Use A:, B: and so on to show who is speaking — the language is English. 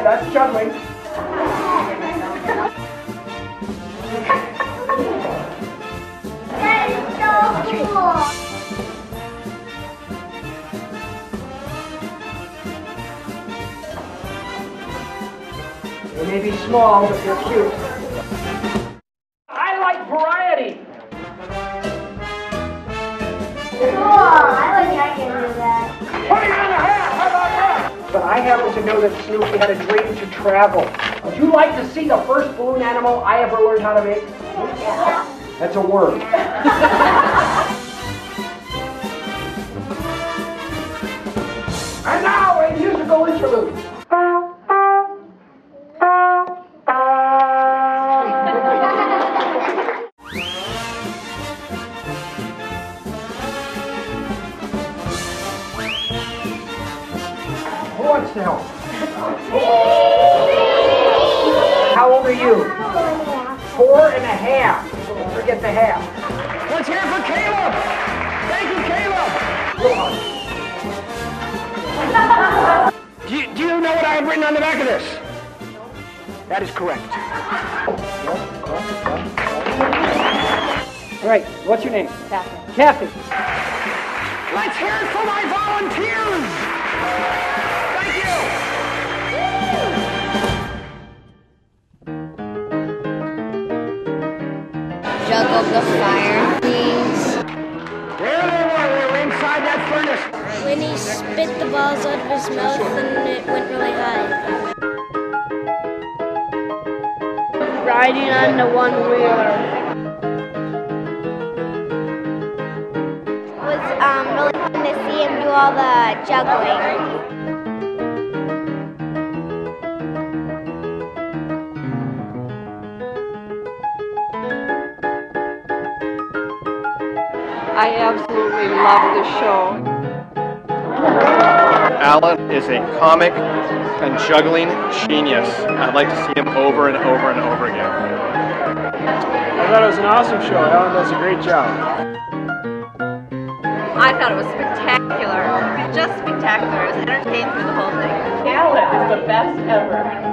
A: that's juggling.
B: That is so cool.
A: They may be small, but they're cute. I like variety.
B: Cool. I wish I could do that.
A: 20 and a half, how about that? But I happen to know that Snoopy had a dream to travel. Would you like to see the first balloon animal I ever learned how to make?
B: Yeah.
A: That's a word. And now a musical interlude. Who wants to help? How old are you? 4 and a half. Forget the half. Let's hear it for Caleb. Thank you, Caleb. Do you know what I have written on the back of this? That is correct. All right, what's your name?
C: Kathy.
A: Kathy. Let's hear it for my volunteers. Thank you.
C: Juggle the fire things.
A: There they were. We were inside that furnace.
D: When he spit the balls out of his mouth and it went really high. Riding on the one-wheeler.
B: It was really fun to see him do all the juggling.
C: I absolutely love the show.
E: Alan is a comic and juggling genius. I'd like to see him over and over and over again.
A: I thought it was an awesome show. Alan does a great job.
C: I thought it was spectacular. Just spectacular. I was entertained through the whole thing.
F: Alan is the best ever.